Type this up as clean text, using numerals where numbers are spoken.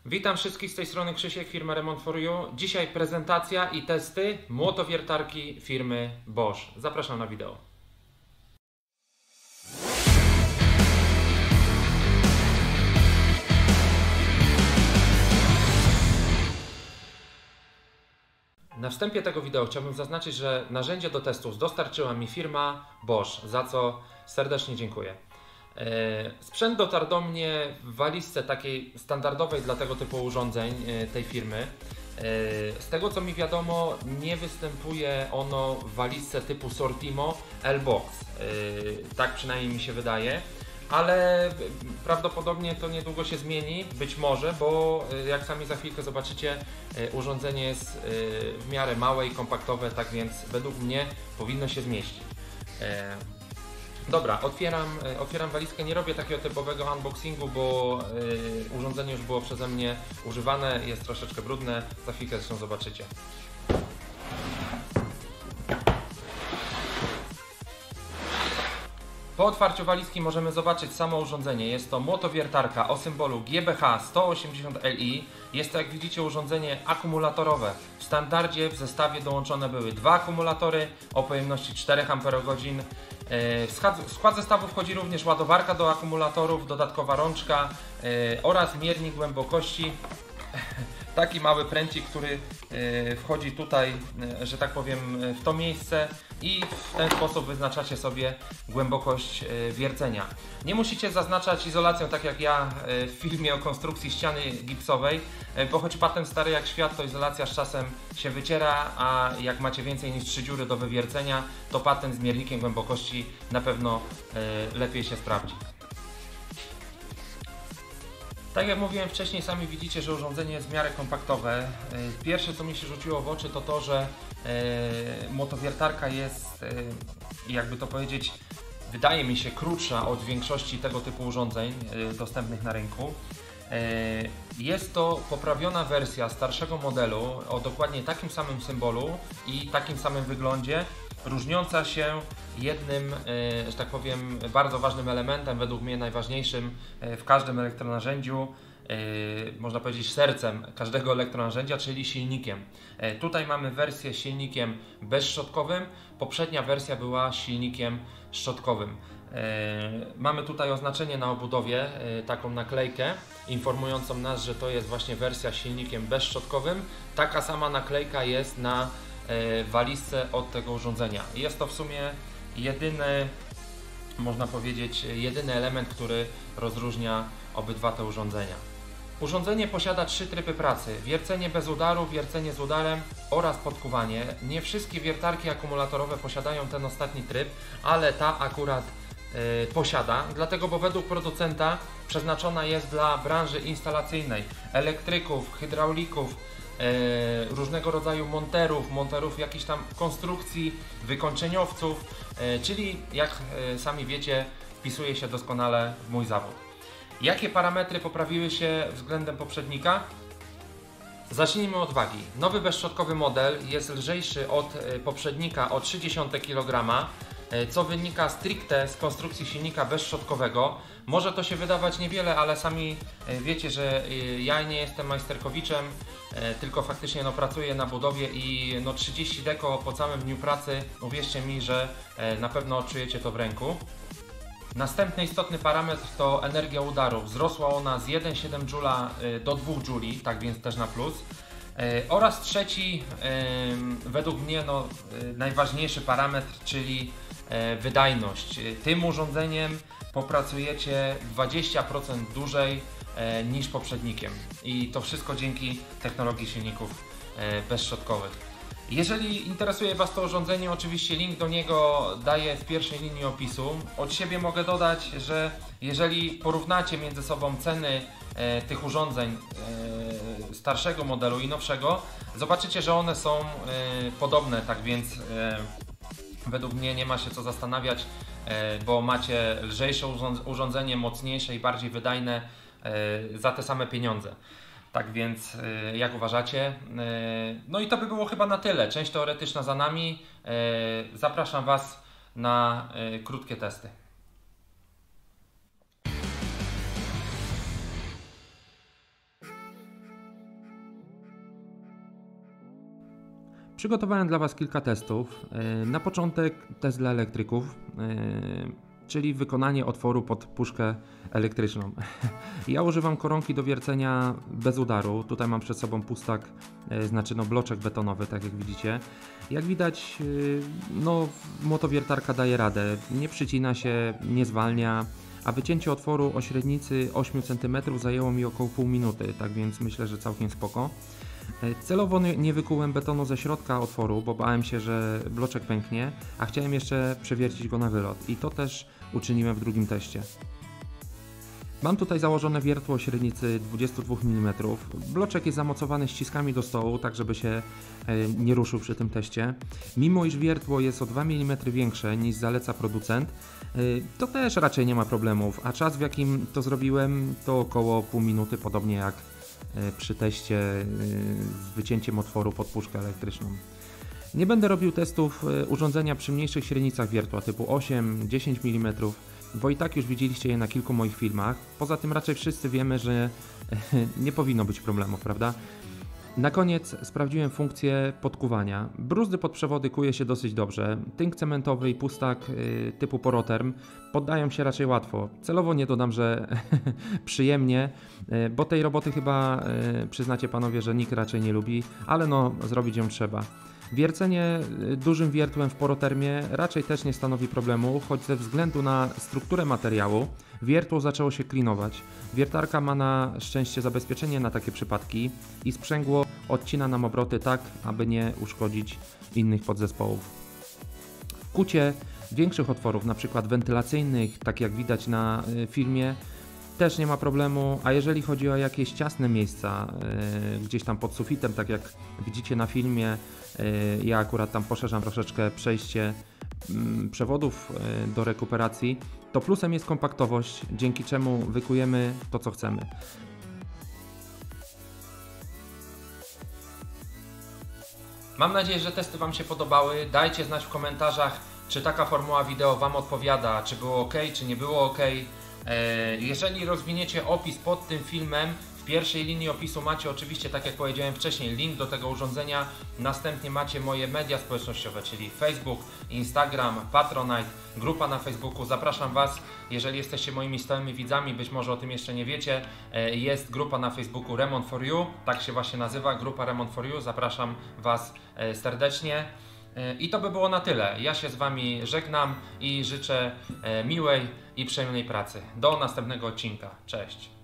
Witam wszystkich, z tej strony Krzysiek, firma Remont for You. Dzisiaj prezentacja i testy młotowiertarki firmy Bosch. Zapraszam na wideo. Na wstępie tego wideo chciałbym zaznaczyć, że narzędzie do testów dostarczyła mi firma Bosch, za co serdecznie dziękuję. Sprzęt dotarł do mnie w walizce takiej standardowej dla tego typu urządzeń tej firmy. Z tego co mi wiadomo, nie występuje ono w walizce typu Sortimo L-Box. Tak przynajmniej mi się wydaje, ale prawdopodobnie to niedługo się zmieni, być może, bo jak sami za chwilkę zobaczycie, urządzenie jest w miarę małe i kompaktowe, tak więc według mnie powinno się zmieścić. Dobra, otwieram walizkę, nie robię takiego typowego unboxingu, bo urządzenie już było przeze mnie używane, jest troszeczkę brudne, za chwilkę zresztą zobaczycie. Po otwarciu walizki możemy zobaczyć samo urządzenie. Jest to młotowiertarka o symbolu GBH 180Li. Jest to, jak widzicie, urządzenie akumulatorowe. W standardzie w zestawie dołączone były dwa akumulatory o pojemności 4 Ah. W skład zestawu wchodzi również ładowarka do akumulatorów, dodatkowa rączka oraz miernik głębokości. Taki mały pręcik, który wchodzi tutaj, że tak powiem, w to miejsce i w ten sposób wyznaczacie sobie głębokość wiercenia. Nie musicie zaznaczać izolacją, tak jak ja w filmie o konstrukcji ściany gipsowej, bo choć patent stary jak świat, to izolacja z czasem się wyciera, a jak macie więcej niż 3 dziury do wywiercenia, to patent z miernikiem głębokości na pewno lepiej się sprawdzi. Tak jak mówiłem wcześniej, sami widzicie, że urządzenie jest w miarę kompaktowe. Pierwsze co mi się rzuciło w oczy to to, że młotowiertarka jest, jakby to powiedzieć, wydaje mi się krótsza od większości tego typu urządzeń dostępnych na rynku. Jest to poprawiona wersja starszego modelu o dokładnie takim samym symbolu i takim samym wyglądzie, różniąca się jednym, że tak powiem, bardzo ważnym elementem, według mnie najważniejszym w każdym elektronarzędziu, można powiedzieć sercem każdego elektronarzędzia, czyli silnikiem. Tutaj mamy wersję z silnikiem bezszczotkowym, poprzednia wersja była silnikiem szczotkowym. Mamy tutaj oznaczenie na obudowie, taką naklejkę informującą nas, że to jest właśnie wersja z silnikiem bezszczotkowym. Taka sama naklejka jest na walizce od tego urządzenia. Jest to w sumie jedyny, można powiedzieć, jedyny element, który rozróżnia obydwa te urządzenia. Urządzenie posiada 3 tryby pracy: wiercenie bez udaru, wiercenie z udarem oraz podkuwanie. Nie wszystkie wiertarki akumulatorowe posiadają ten ostatni tryb, ale ta akurat posiada, dlatego bo według producenta przeznaczona jest dla branży instalacyjnej, elektryków, hydraulików, różnego rodzaju monterów jakichś tam konstrukcji, wykończeniowców, czyli jak sami wiecie, wpisuje się doskonale w mój zawód. Jakie parametry poprawiły się względem poprzednika? Zacznijmy od wagi. Nowy bezszczotkowy model jest lżejszy od poprzednika o 0,3 kg, co wynika stricte z konstrukcji silnika bezszczotkowego. Może to się wydawać niewiele, ale sami wiecie, że ja nie jestem majsterkowiczem, tylko faktycznie pracuję na budowie i 30 deko po całym dniu pracy, uwierzcie mi, że na pewno odczujecie to w ręku. Następny istotny parametr to energia udaru. Wzrosła ona z 1,7 Joule do 2 Joule, tak więc też na plus. Oraz trzeci, według mnie najważniejszy parametr, czyli wydajność. Tym urządzeniem popracujecie 20% dłużej niż poprzednikiem i to wszystko dzięki technologii silników bezszczotkowych. Jeżeli interesuje Was to urządzenie, oczywiście link do niego daję w pierwszej linii opisu. Od siebie mogę dodać, że jeżeli porównacie między sobą ceny tych urządzeń starszego modelu i nowszego, zobaczycie, że one są podobne, tak więc według mnie nie ma się co zastanawiać, bo macie lżejsze urządzenie, mocniejsze i bardziej wydajne za te same pieniądze. Tak więc jak uważacie? No i to by było chyba na tyle. Część teoretyczna za nami. Zapraszam Was na krótkie testy. Przygotowałem dla Was kilka testów. Na początek test dla elektryków, czyli wykonanie otworu pod puszkę elektryczną. Ja używam koronki do wiercenia bez udaru. Tutaj mam przed sobą pustak, znaczy bloczek betonowy, tak jak widzicie. Jak widać, motowiertarka daje radę, nie przycina się, nie zwalnia, a wycięcie otworu o średnicy 8 cm zajęło mi około pół minuty, tak więc myślę, że całkiem spoko. Celowo nie wykułem betonu ze środka otworu, bo bałem się, że bloczek pęknie, a chciałem jeszcze przewiercić go na wylot i to też uczyniłem w drugim teście. Mam tutaj założone wiertło o średnicy 22 mm. Bloczek jest zamocowany ściskami do stołu, tak żeby się nie ruszył przy tym teście. Mimo iż wiertło jest o 2 mm większe niż zaleca producent, to też raczej nie ma problemów, a czas w jakim to zrobiłem to około pół minuty, podobnie jak przy teście z wycięciem otworu pod puszkę elektryczną. Nie będę robił testów urządzenia przy mniejszych średnicach wiertła typu 8-10 mm, bo i tak już widzieliście je na kilku moich filmach. Poza tym raczej wszyscy wiemy, że nie powinno być problemów, prawda? Na koniec sprawdziłem funkcję podkuwania. Bruzdy pod przewody kuje się dosyć dobrze. Tynk cementowy i pustak typu Poroterm poddają się raczej łatwo. Celowo nie dodam, że przyjemnie, bo tej roboty chyba przyznacie panowie, że nikt raczej nie lubi, ale zrobić ją trzeba. Wiercenie dużym wiertłem w Porotermie raczej też nie stanowi problemu, choć ze względu na strukturę materiału wiertło zaczęło się klinować. Wiertarka ma na szczęście zabezpieczenie na takie przypadki i sprzęgło odcina nam obroty tak, aby nie uszkodzić innych podzespołów. W kucie większych otworów, np. wentylacyjnych, tak jak widać na filmie, też nie ma problemu, a jeżeli chodzi o jakieś ciasne miejsca, gdzieś tam pod sufitem, tak jak widzicie na filmie, ja akurat tam poszerzam troszeczkę przejście przewodów do rekuperacji, to plusem jest kompaktowość, dzięki czemu wykujemy to, co chcemy. Mam nadzieję, że testy Wam się podobały. Dajcie znać w komentarzach, czy taka formuła wideo Wam odpowiada, czy było ok, czy nie było ok. Jeżeli rozwiniecie opis pod tym filmem, w pierwszej linii opisu macie oczywiście, tak jak powiedziałem wcześniej, link do tego urządzenia. Następnie macie moje media społecznościowe, czyli Facebook, Instagram, Patronite, grupa na Facebooku. Zapraszam Was, jeżeli jesteście moimi stałymi widzami, być może o tym jeszcze nie wiecie, jest grupa na Facebooku Remont for You, tak się właśnie nazywa, grupa Remont for You. Zapraszam Was serdecznie. I to by było na tyle. Ja się z Wami żegnam i życzę miłej i przyjemnej pracy. Do następnego odcinka. Cześć!